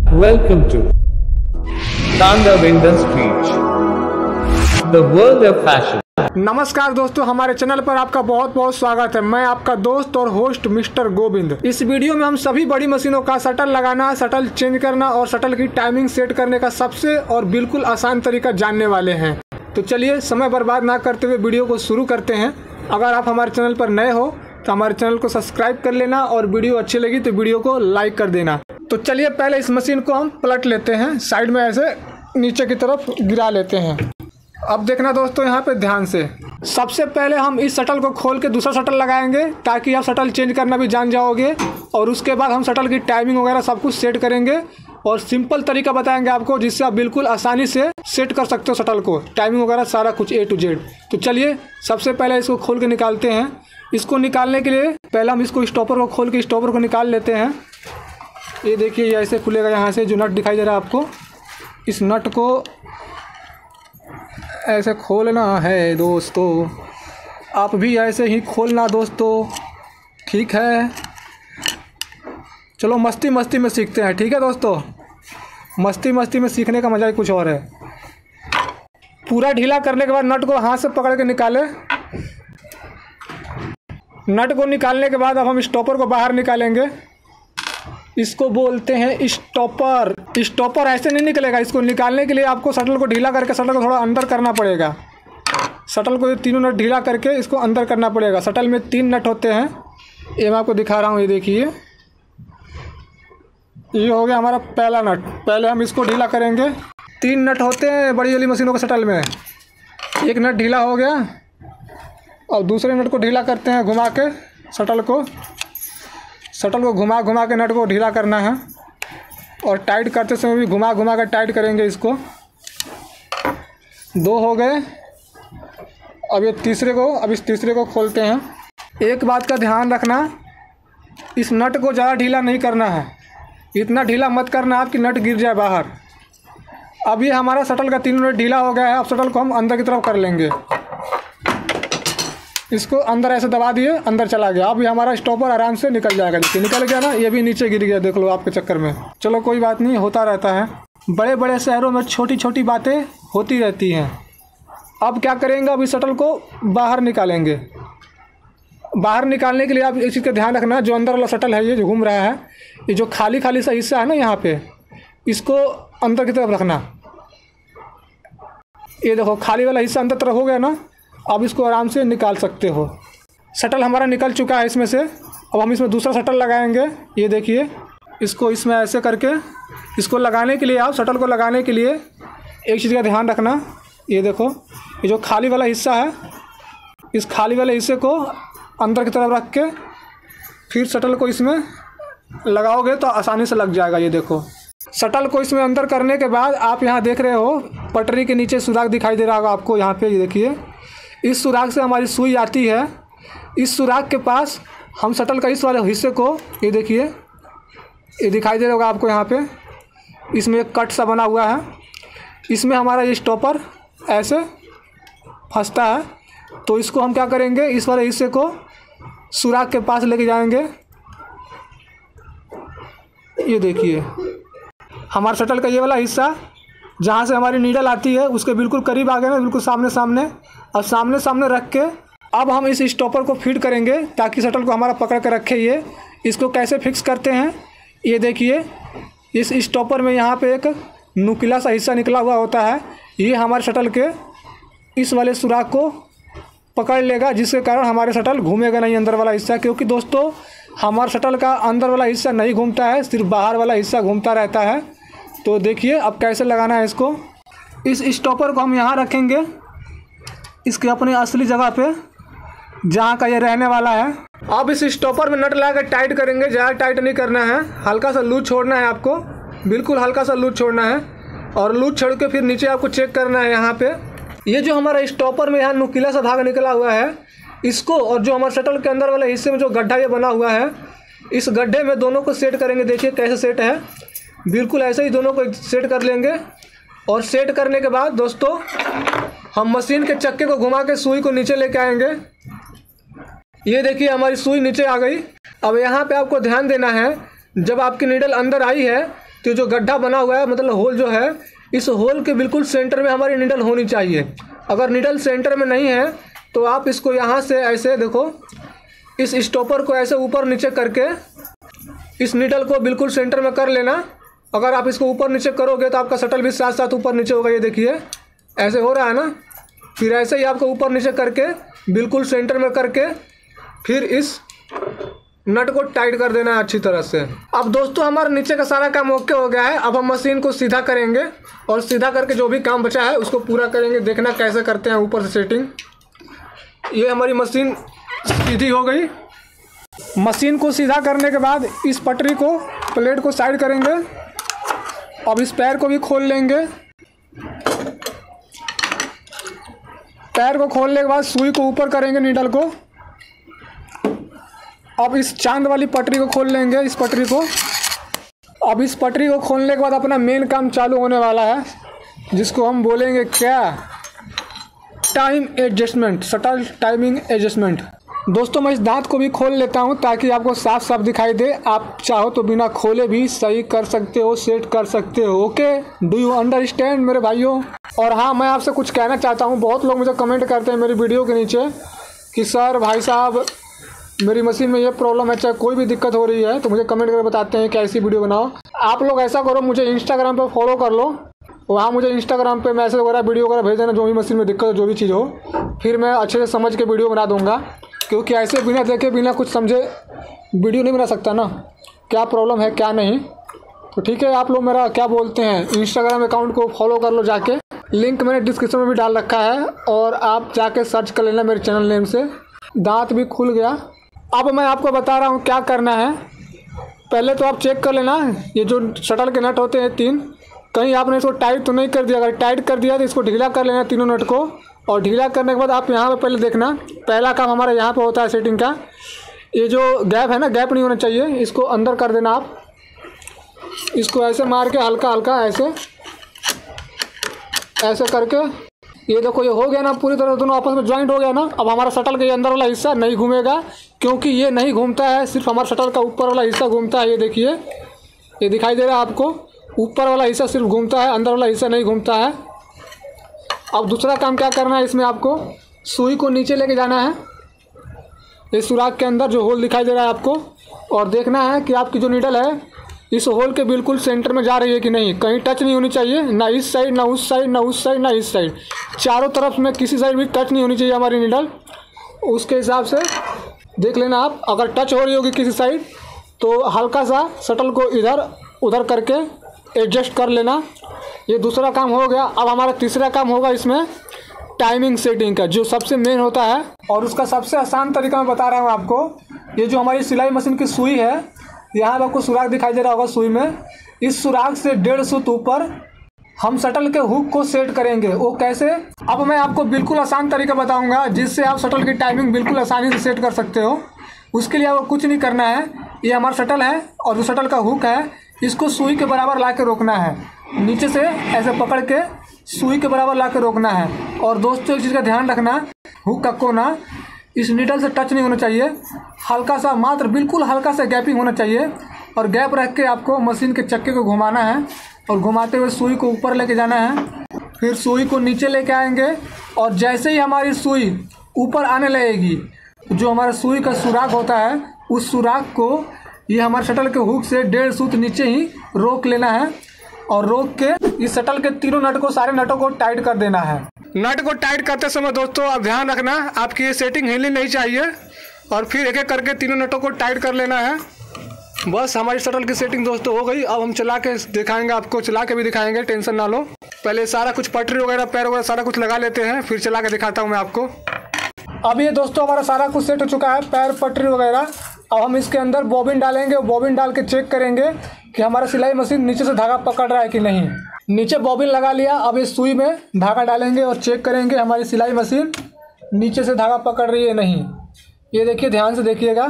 Welcome to Tandav Industries, the world of fashion. नमस्कार दोस्तों, हमारे चैनल पर आपका बहुत बहुत स्वागत है। मैं आपका दोस्त और होस्ट मिस्टर गोविंद। इस वीडियो में हम सभी बड़ी मशीनों का शटल लगाना, शटल चेंज करना और शटल की टाइमिंग सेट करने का सबसे और बिल्कुल आसान तरीका जानने वाले हैं। तो चलिए समय बर्बाद ना करते हुए वीडियो को शुरू करते हैं। अगर आप हमारे चैनल पर नए हो तो हमारे चैनल को सब्सक्राइब कर लेना और वीडियो अच्छी लगी तो वीडियो को लाइक कर देना। तो चलिए पहले इस मशीन को हम पलट लेते हैं, साइड में ऐसे नीचे की तरफ गिरा लेते हैं। अब देखना दोस्तों यहाँ पे ध्यान से, सबसे पहले हम इस शटल को खोल के दूसरा शटल लगाएंगे ताकि आप शटल चेंज करना भी जान जाओगे। और उसके बाद हम शटल की टाइमिंग वगैरह सब कुछ सेट करेंगे और सिंपल तरीका बताएंगे आपको जिससे आप बिल्कुल आसानी से सेट कर सकते हो शटल को, टाइमिंग वगैरह सारा कुछ A to Z। तो चलिए सबसे पहले इसको खोल के निकालते हैं। इसको निकालने के लिए पहले हम इसको स्टॉपर को खोल के स्टॉपर को निकाल लेते हैं। ये देखिए ये ऐसे खुलेगा, यहाँ से जो नट दिखाई दे रहा है आपको, इस नट को ऐसे खोलना है दोस्तों। आप भी ऐसे ही खोलना दोस्तों, ठीक है। चलो मस्ती मस्ती में सीखते हैं, ठीक है दोस्तों। मस्ती मस्ती में सीखने का मज़ा ही कुछ और है। पूरा ढीला करने के बाद नट को हाथ से पकड़ के निकाले। नट को निकालने के बाद अब हम स्टॉपर को बाहर निकालेंगे। इसको बोलते हैं स्टॉपर। स्टॉपर ऐसे नहीं निकलेगा, इसको निकालने के लिए आपको शटल को ढीला करके शटल को थोड़ा अंदर करना पड़ेगा। शटल को ये तीनों नट ढीला करके इसको अंदर करना पड़ेगा। शटल में 3 नट होते हैं, ये मैं आपको दिखा रहा हूँ। ये देखिए ये हो गया हमारा पहला नट। पहले हम इसको ढीला करेंगे। 3 नट होते हैं बड़ी वाली मशीनों के शटल में। एक नट ढीला हो गया और दूसरे नट को ढीला करते हैं घुमा के। शटल को घुमा घुमा के नट को ढीला करना है और टाइट करते समय भी घुमा घुमा कर टाइट करेंगे इसको। 2 हो गए। अब इस तीसरे को खोलते हैं। एक बात का ध्यान रखना, इस नट को ज़्यादा ढीला नहीं करना है, इतना ढीला मत करना आप कि नट गिर जाए बाहर। अब ये हमारा शटल का 3 नट ढीला हो गया है। अब शटल को हम अंदर की तरफ कर लेंगे। इसको अंदर ऐसे दबा दिए, अंदर चला गया। अब ये हमारा स्टॉपर आराम से निकल जाएगा। देखिए निकल गया ना, ये भी नीचे गिर गया, देख लो आपके चक्कर में। चलो कोई बात नहीं, होता रहता है। बड़े बड़े शहरों में छोटी छोटी बातें होती रहती हैं। अब क्या करेंगे, अब इस शटल को बाहर निकालेंगे। बाहर निकालने के लिए आप इस चीज़ का ध्यान रखना, जो अंदर वाला शटल है ये जो घूम रहा है, ये जो खाली खाली सा हिस्सा है ना यहाँ पे, इसको अंदर की तरफ रखना। ये देखो खाली वाला हिस्सा अंदर तरफ हो गया ना। अब इसको आराम से निकाल सकते हो। शटल हमारा निकल चुका है इसमें से। अब हम इसमें दूसरा शटल लगाएंगे। ये देखिए इसको इसमें ऐसे करके इसको लगाने के लिए, आप शटल को लगाने के लिए एक चीज़ का ध्यान रखना। ये देखो ये जो खाली वाला हिस्सा है, इस खाली वाले हिस्से को अंदर की तरफ रख के फिर शटल को इसमें लगाओगे तो आसानी से लग जाएगा। ये देखो शटल को इसमें अंदर करने के बाद आप यहाँ देख रहे हो पटरी के नीचे सुराख दिखाई दे रहा होगा आपको। यहाँ पे ये देखिए इस सुराख से हमारी सुई आती है। इस सुराख के पास हम शटल का इस वाले हिस्से को, ये देखिए ये दिखाई दे रहा होगा आपको यहाँ पे, इसमें एक कट सा बना हुआ है। इसमें हमारा ये स्टॉपर ऐसे फंसता है। तो इसको हम क्या करेंगे, इस वाले हिस्से को सुराख के पास लेके जाएंगे। ये देखिए हमारा शटल का ये वाला हिस्सा जहाँ से हमारी नीडल आती है उसके बिल्कुल करीब आ गए ना, बिल्कुल सामने सामने। और सामने सामने रख के अब हम इस स्टॉपर को फीड करेंगे ताकि शटल को हमारा पकड़ कर रखे। ये इसको कैसे फिक्स करते हैं, ये देखिए इस स्टॉपर में यहाँ पे एक नुकीला सा हिस्सा निकला हुआ होता है। ये हमारे शटल के इस वाले सुराख को पकड़ लेगा, जिसके कारण हमारे शटल घूमेगा नहीं अंदर वाला हिस्सा। क्योंकि दोस्तों हमारे शटल का अंदर वाला हिस्सा नहीं घूमता है, सिर्फ बाहर वाला हिस्सा घूमता रहता है। तो देखिए अब कैसे लगाना है इसको। इस स्टॉपर को हम यहाँ रखेंगे इसके अपनी असली जगह पे जहाँ का ये रहने वाला है। अब इस स्टॉपर में नट लगा कर टाइट करेंगे। ज़्यादा टाइट नहीं करना है, हल्का सा लूज छोड़ना है आपको, बिल्कुल हल्का सा लूज छोड़ना है। और लूज छोड़ के फिर नीचे आपको चेक करना है। यहाँ पे ये जो हमारा स्टॉपर में यहाँ नुकीला सा धागा निकला हुआ है, इसको और जो हमारे शटल के अंदर वाले हिस्से में जो गड्ढा ये बना हुआ है, इस गड्ढे में दोनों को सेट करेंगे। देखिए कैसे सेट है, बिल्कुल ऐसे ही दोनों को सेट कर लेंगे। और सेट करने के बाद दोस्तों हम मशीन के चक्के को घुमा के सुई को नीचे लेके आएंगे। ये देखिए हमारी सुई नीचे आ गई। अब यहाँ पे आपको ध्यान देना है, जब आपकी नीडल अंदर आई है तो जो गड्ढा बना हुआ है मतलब होल जो है, इस होल के बिल्कुल सेंटर में हमारी नीडल होनी चाहिए। अगर नीडल सेंटर में नहीं है तो आप इसको यहाँ से ऐसे देखो, इस स्टॉपर को ऐसे ऊपर नीचे करके इस नीडल को बिल्कुल सेंटर में कर लेना। अगर आप इसको ऊपर नीचे करोगे तो आपका शटल भी साथ साथ ऊपर नीचे होगा। ये देखिए ऐसे हो रहा है ना। फिर ऐसे ही आपको ऊपर नीचे करके बिल्कुल सेंटर में करके फिर इस नट को टाइट कर देना है अच्छी तरह से। अब दोस्तों हमारा नीचे का सारा काम ओके हो गया है। अब हम मशीन को सीधा करेंगे और सीधा करके जो भी काम बचा है उसको पूरा करेंगे। देखना कैसे करते हैं ऊपर से सेटिंग। ये हमारी मशीन सीधी हो गई। मशीन को सीधा करने के बाद इस पटरी को, प्लेट को साइड करेंगे। अब इस पैर को भी खोल लेंगे। पैर को खोलने के बाद सुई को ऊपर करेंगे नीडल को। अब इस चांद वाली पटरी को खोल लेंगे, इस पटरी को। अब इस पटरी को खोलने के बाद अपना मेन काम चालू होने वाला है, जिसको हम बोलेंगे क्या, time adjustment, shuttle timing adjustment. दोस्तों मैं इस दांत को भी खोल लेता हूं ताकि आपको साफ साफ दिखाई दे। आप चाहो तो बिना खोले भी सही कर सकते हो, सेट कर सकते हो। ओके, डू यू अंडरस्टैंड मेरे भाइयों। और हाँ, मैं आपसे कुछ कहना चाहता हूं। बहुत लोग मुझे कमेंट करते हैं मेरी वीडियो के नीचे कि सर भाई साहब मेरी मशीन में ये प्रॉब्लम है, चाहे कोई भी दिक्कत हो रही है तो मुझे कमेंट करके बताते हैं कि ऐसी वीडियो बनाओ। आप लोग ऐसा करो, मुझे इंस्टाग्राम पर फॉलो कर लो। वहाँ मुझे इंस्टाग्राम पे मैसेज वगैरह वीडियो वगैरह भेज देना, जो भी मशीन में दिक्कत हो, जो भी चीज़ हो, फिर मैं अच्छे से समझ के वीडियो बना दूंगा। क्योंकि ऐसे बिना देखे बिना कुछ समझे वीडियो नहीं बना सकता ना, क्या प्रॉब्लम है क्या नहीं। तो ठीक है, आप लोग मेरा क्या बोलते हैं, इंस्टाग्राम अकाउंट को फॉलो कर लो जाके। लिंक मैंने डिस्क्रिप्शन में भी डाल रखा है और आप जाके सर्च कर लेना मेरे चैनल नेम से। दांत भी खुल गया। अब मैं आपको बता रहा हूँ क्या करना है। पहले तो आप चेक कर लेना, ये जो शटल के नट होते हैं 3, कहीं आपने इसको टाइट तो नहीं कर दिया। अगर टाइट कर दिया तो इसको ढीला कर लेना तीनों नट को। और ढीला करने के बाद आप यहाँ पे पहले देखना, पहला काम हमारा यहाँ पे होता है सेटिंग का। ये जो गैप है ना, गैप नहीं होना चाहिए, इसको अंदर कर देना आप। इसको ऐसे मार के हल्का हल्का ऐसे करके, ये देखो ये हो गया ना, पूरी तरह दोनों आपस में ज्वाइंट हो गया ना। अब हमारा शटल का ये अंदर वाला हिस्सा नहीं घूमेगा, क्योंकि ये नहीं घूमता है, सिर्फ हमारा शटल का ऊपर वाला हिस्सा घूमता है। ये देखिए, ये दिखाई दे रहा है आपको, ऊपर वाला हिस्सा सिर्फ घूमता है, अंदर वाला हिस्सा नहीं घूमता है। अब दूसरा काम क्या करना है, इसमें आपको सुई को नीचे लेके जाना है, इस सुराख के अंदर जो होल दिखाई दे रहा है आपको, और देखना है कि आपकी जो नीडल है इस होल के बिल्कुल सेंटर में जा रही है कि नहीं। कहीं टच नहीं होनी चाहिए, ना इस साइड ना उस साइड, ना उस साइड ना इस साइड, चारों तरफ में किसी साइड भी टच नहीं होनी चाहिए हमारी नीडल। उसके हिसाब से देख लेना आप। अगर टच हो रही होगी किसी साइड तो हल्का सा शटल को इधर उधर करके एडजस्ट कर लेना। ये दूसरा काम हो गया। अब हमारा तीसरा काम होगा इसमें टाइमिंग सेटिंग का, जो सबसे मेन होता है और उसका सबसे आसान तरीका मैं बता रहा हूँ आपको। ये जो हमारी सिलाई मशीन की सुई है, यहाँ आपको सुराख दिखाई दे रहा होगा सुई में, इस सुराख से 1.5 सूत ऊपर हम शटल के हुक को सेट करेंगे। वो कैसे, अब मैं आपको बिल्कुल आसान तरीका बताऊंगा जिससे आप शटल की टाइमिंग बिल्कुल आसानी से सेट कर सकते हो। उसके लिए आपको कुछ नहीं करना है। ये हमारा शटल है और जो शटल का हुक है इसको सुई के बराबर ला के रोकना है, नीचे से ऐसे पकड़ के सुई के बराबर ला के रोकना है। और दोस्तों एक चीज़ का ध्यान रखना, हुक का कोना इस नीडल से टच नहीं होना चाहिए, हल्का सा, मात्र बिल्कुल हल्का सा गैपिंग होना चाहिए। और गैप रख के आपको मशीन के चक्के को घुमाना है और घुमाते हुए सुई को ऊपर लेके जाना है, फिर सुई को नीचे लेके आएंगे। और जैसे ही हमारी सुई ऊपर आने लगेगी, जो हमारा सुई का सुराख होता है उस सुराख को ये हमारे शटल के हुक से 1.5 सूत नीचे ही रोक लेना है। और रोक के इस शटल के तीनों नट को, सारे नटों को टाइट कर देना है। नट को टाइट करते समय दोस्तों आप ध्यान रखना, आपकी ये सेटिंग हिलनी नहीं चाहिए। और फिर एक एक करके तीनों नटों को टाइट कर लेना है। बस हमारी शटल की सेटिंग दोस्तों हो गई। अब हम चला के दिखाएंगे आपको, चला के भी दिखाएंगे, टेंशन ना लो। पहले सारा कुछ पटरी वगैरह, पैर वगैरह सारा कुछ लगा लेते हैं, फिर चला के दिखाता हूँ मैं आपको। अब ये दोस्तों हमारा सारा कुछ सेट हो चुका है, पैर पटरी वगैरह। अब हम इसके अंदर बॉबिन डालेंगे, बॉबिन डाल के चेक करेंगे कि हमारा सिलाई मशीन नीचे से धागा पकड़ रहा है कि नहीं। नीचे बॉबिन लगा लिया, अब इस सुई में धागा डालेंगे और चेक करेंगे हमारी सिलाई मशीन नीचे से धागा पकड़ रही है नहीं। ये देखिए, ध्यान से देखिएगा,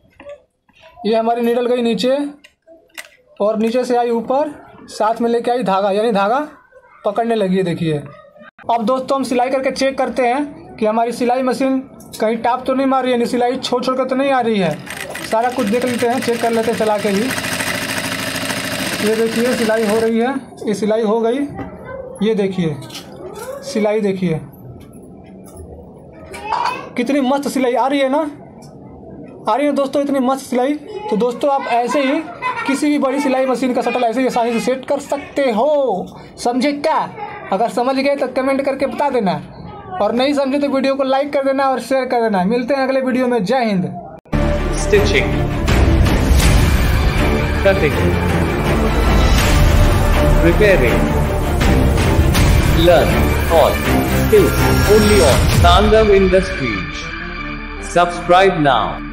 ये हमारी नीडल गई नीचे और नीचे से आई ऊपर, साथ में लेके आई धागा, यानी धागा पकड़ने लगी है। देखिए अब दोस्तों हम सिलाई करके चेक करते हैं कि हमारी सिलाई मशीन कहीं टाप तो नहीं मार रही है, सिलाई छोड़ कर तो नहीं आ रही है। सारा कुछ देख लेते हैं, चेक कर लेते हैं चला के भी। ये देखिए सिलाई हो रही है, ये सिलाई हो गई। ये देखिए सिलाई, देखिए कितनी मस्त सिलाई आ रही है ना, आ रही है दोस्तों इतनी मस्त सिलाई। तो दोस्तों आप ऐसे ही किसी भी बड़ी सिलाई मशीन का शटल ऐसे ही आसानी से सेट कर सकते हो, समझे क्या? अगर समझ गए तो कमेंट करके बता देना, और नहीं समझे तो वीडियो को लाइक कर देना और शेयर कर देना। मिलते हैं अगले वीडियो में। जय Hind. Stitching, cutting, repairing. Learn all skills only on Tandav Industries. Subscribe now.